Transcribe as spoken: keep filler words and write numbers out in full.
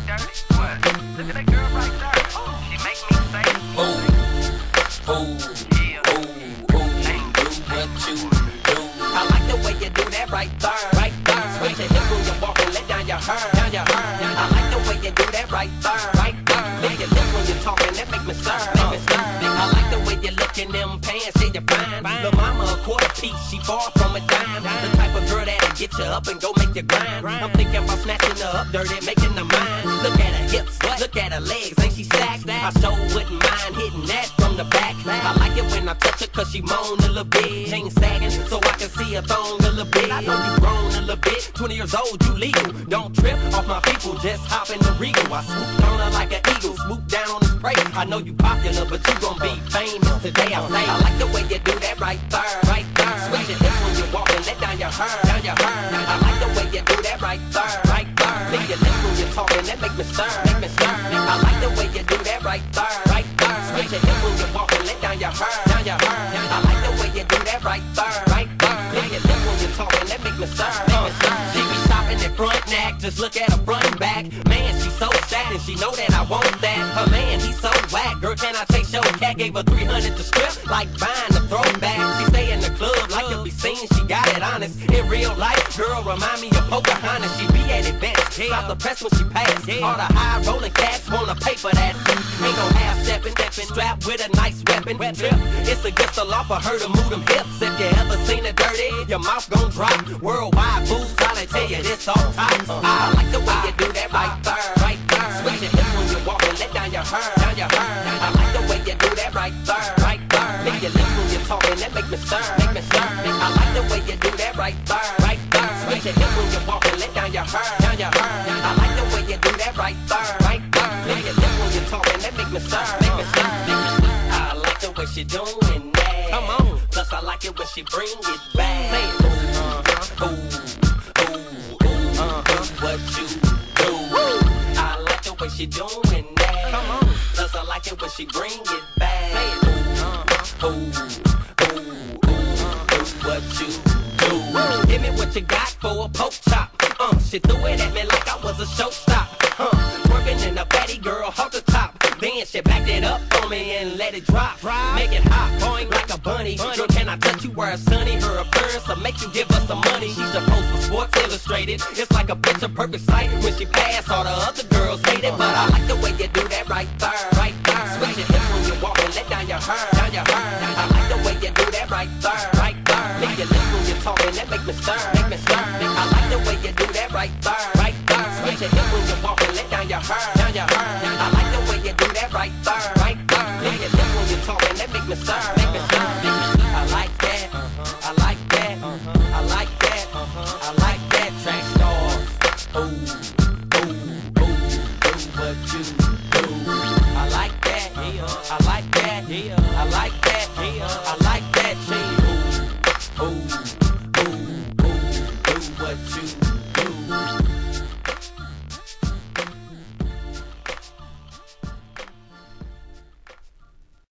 dirty? What? Look at that girl right there. She make me say, ooh, ooh, yeah. ooh, ooh, do what you do. I like the way you do that right there, right there. Switch your hips when you walk and let down your hair, down your hair. I like the way you do that right there, right there. Lick your lips when you're talking, that make me stir, make me stir. I like the way you look in them pants, yeah, you're fine. Lil' mama a quarter piece, she far from a dime. The type of girl that'll get you up and go make you grind. I'm thinking about snatching her up dirty, making her mine. Look at her hips, look at her legs, ain't she stacked? I sure wouldn't mind hitting that from the back. I like it when I touch her cause she moan a little bit. Chain sagging so I can see her thong a little bit. I know you grown a little bit, twenty years old, you legal. Don't trip off my people, just hop in the Regal. I swoop on her like an eagle, swoop down on his prey. I know you popular, but you gon' be famous today. I say, I like the way you do that right there, right there. Switch your hips when you walk and let down your hair, down your hair. I like the way you do that right there, right there. Lick your lips when you're talking, that make me stir, make me stir. I like the way you do that right there, right there. Switch your hips when you walk and let down your hair, down your hair. I like the way you do that right there, right there. Lick your lips when you're talking, that make me stir, make me stir. She be shopping at front neck, just look at her front and back. Man, she so sad and she know that I want that. Her man, he so whack. Girl, can I take your cat? Gave her three hundred to strip, like buying a throwback. She stay in the club, like to be seen. She got it honest. In real life, girl, remind me of Pocahontas. She be at events, stop the press when she pass. All the high rolling cats wanna pay for that. Ain't no half stepping, strapped with a nice weapon. Trip, it's against the law for her to move them hips. If you ever seen her dirty, your mouth gon' drop. Worldwide fools probably tell you this all tops. I like the way you do that right there, right there. Switch your hips when you walk and let down your hair, down your hair. I like the way you do that right there, right there. Lick your lips when you're talking, that make me stir, make me stir. I like the way you do that right there, right there. Switch your hips when you walk and let down your hair, down your hair. I like the way you do that right there, right there. Lick your lips when you're talking, that make me stir, make me stir, make me stir. I like the way she doing that. Come on. Plus I like it when she bring it back. Say it. Uh-huh. Ooh, ooh, ooh, uh-huh. What you do? Woo. I like the way she doing that. Come on. Plus I like it when she bring it back. Say it. Uh-huh. Ooh, ooh, ooh, uh-huh. What you do? Woo. Give me what you got for a poke chop. Uh, she threw it at me like I was a showstop. Huh, working in a fatty girl, off the top. Then she backed it up on me and let it drop. Make it hot, boing like a bunny. Girl, can I touch you where it's sunny? Her appearance will make you give her some money. She's a post for Sports Illustrated. It's like a picture perfect sight. When she pass, all the other girls hate it. But I like the way you do that right there, right there. Switch your hips when you walk and let down your hair, down your hair. I like the way you do that right there, right there. Lick your lips when you're talking, that make me stir, make me stir. I like the way you do that right there, right there. Switch your hips when you walk and let down your hair, down your hair. I like the way you do that right there, right there. Lick your lips when you're talking, that make me stir, make me stir, make me stir. I like that, I like that, I like that, I like that. Track stars, ooh, ooh, ooh, ooh, what you do? I like that, I like that, I like that, I like that. Ooh, ooh, ooh, ooh, ooh, what you do?